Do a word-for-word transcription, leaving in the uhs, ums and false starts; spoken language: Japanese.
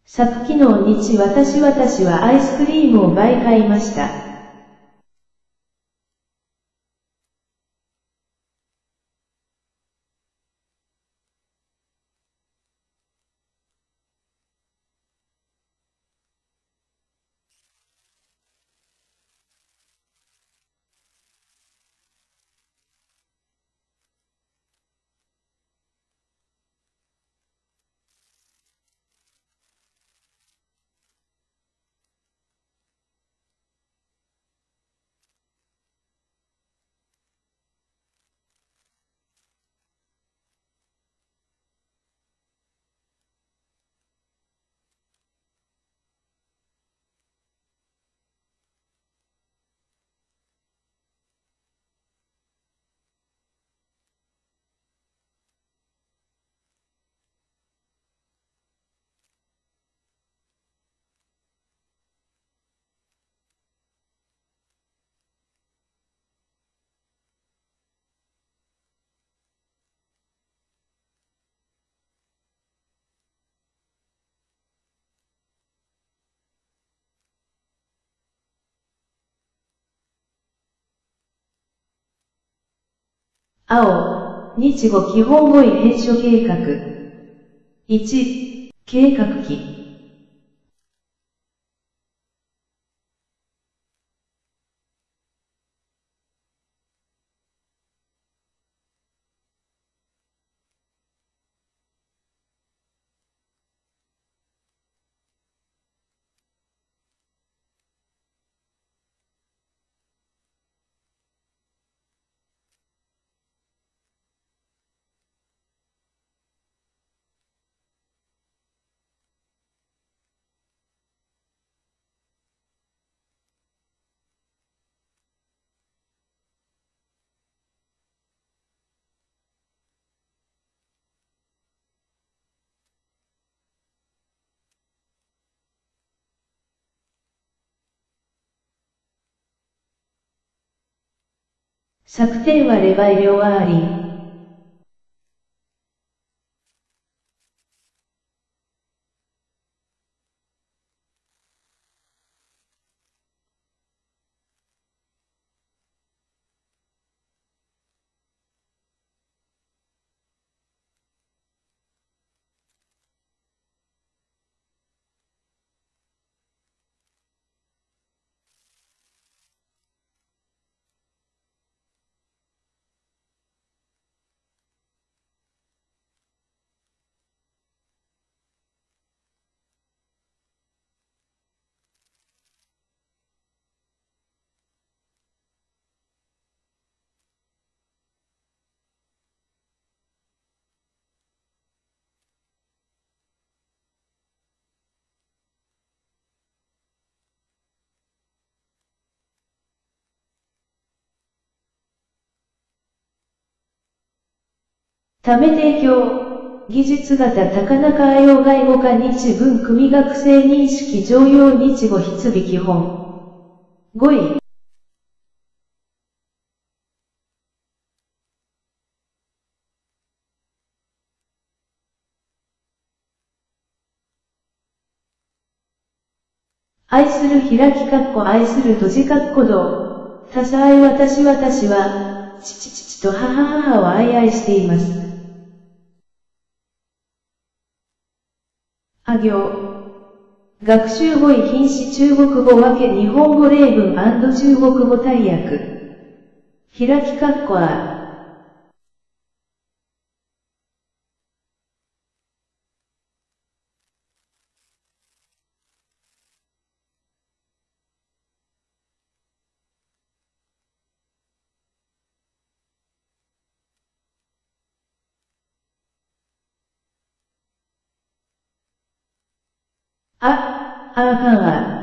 昨昨日日私私はアイスクリームを倍買いました。青、日語基本語彙編書計画。いち、計画記。策定はレバイ両アーリー。ため提供、技術型高中愛用外語化日文組学生認識常用日語筆尾基本。ごい。愛する開き括弧愛する閉じ括弧道。他さ愛私私は、父父と母母を愛愛しています。あ行。学習語彙品詞中国語分け日本語例文&中国語大訳。開き括弧あ。あ、あーかんあ。